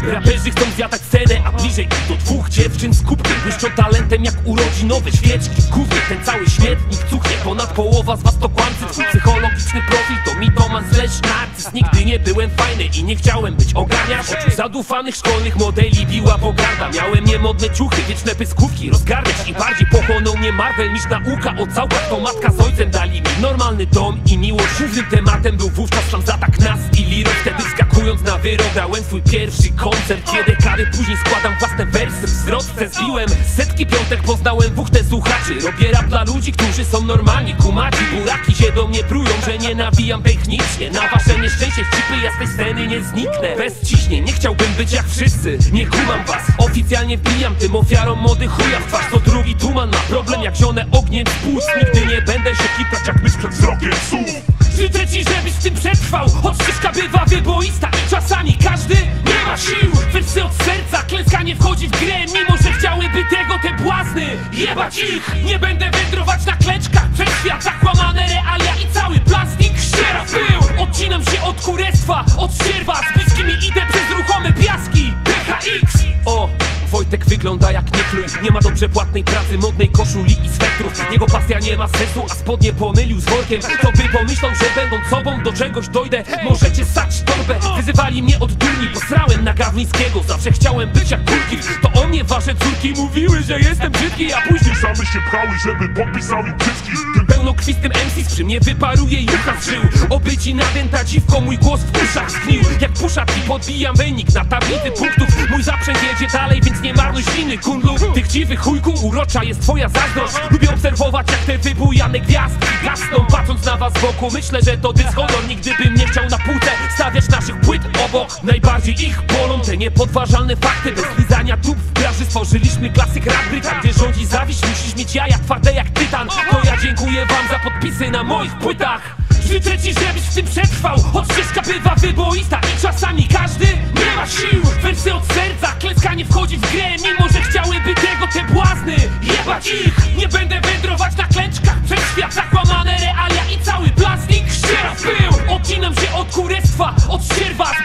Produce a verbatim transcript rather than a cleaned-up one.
Raperzy chcą zjadać scenę, a bliżej ich do dwóch dziewczyn z kubkiem. Błyszczą talentem jak urodzinowe świeczki. Głównie ten cały śmietnik cuchnie. Ponad połowa z was to kłamcy. Twój psychologiczny profil to mitoman slash narcyz. Nigdy nie byłem fajny i nie chciałem być ogarniasz. Oczu zadufanych szkolnych modeli biła pogarda. Miałem niemodne ciuchy, wieczne pyskówki rozgarniać. I bardziej pochłonął mnie Marvel niż nauka o całkach. To matka z ojcem dali mi normalny dom i miłość. Głównym tematem był wówczas sam zatak nas i Liro. Wtedy wskakując na wyrok dałem swój pierwszy koncert. Dwie dekady później składam własne wersy. Wzrostce zbiłem setki piątek, poznałem wuchtę słuchaczy. Robię rap dla ludzi, którzy są normalni. Kumaci, buraki się do mnie prują, że nie nawijam technicznie. Na wasze nieszczęście wcipy, ja z tej sceny nie zniknę. Bez ciśnień, nie chciałbym być jak wszyscy. Nie kumam was, oficjalnie wbijam tym ofiarom mody chuja w twarz. To drugi tuman ma problem jak zione ogniem spłuc. Nigdy nie będę się kiprać jak mysz przed wzrokiem słów. Życzę ci, żebyś w tym przetrwał. Choć ścieżka bywa wyboista i czasami każdy nie ma sił. Wersy od serca, klęska nie wchodzi w grę. Mimo, że chciałyby tego te błazny. Jebać ich, nie będę wędrować na klęczkach przez świat. Zakłamane realia i cały plastik ściera w pył. Odcinam się od kurestwa, od ścierwa. Z bliskimi idę przez ruchome piaski. P H X. O, Wojtek wygląda jak niechluj. Nie ma dobrze płatnej pracy, modnej koszuli i swetrów. Jego pasja nie ma sensu, a spodnie pomylił z workiem. To by pomyślą, że będąc sobą do czegoś dojdę. Możecie ssać torbę, wyzywali mnie od durni. Posrałem na Gawlińskiego, zawsze chciałem być jak Kulki. To o mnie wasze córki mówiły, że jestem brzydki, a później same się pchały, żeby podpisały cycki. tym pełnokrwistym M C przy mnie wyparuje jucha z żył. Obyci nadęta dziwko, mój głos w uszach zgnił. Jak puszat i podbijam wynik na tablicy punktów. Mój zaprzęg jedzie dalej, więc nie marnuj śliny, kundlu. Ty chciwy chujku, urocza jest twoja zazdrość. Lubię obserwować jak te wybujane gwiazdki gasną. Patrząc na was z boku, myślę, że to dyshonor. Nigdy bym nie chciał na półce stawiać naszych płyt obok. Najbardziej ich bolą te niepodważalne fakty. Bez lizania tup w branży stworzyliśmy klasyk rap Brytan. Gdzie rządzi zawiść, musisz mieć jaja twarde jak tytan. To ja dziękuję wam za podpisy na moich płytach. Życzę ci, żebyś w tym przetrwał. Choć ścieżka bywa wyboista i czasami każdy nie ma sił. Wersy od serca, klęska nie wchodzi w grę. Mimo, że chciałyby tego te błazny. Jebać ich, nie będę wędrować na klęczkach przez świat. Zakłamane realia i cały plastik ściera w pył. Odcinam się od kurestwa, od ścierwa.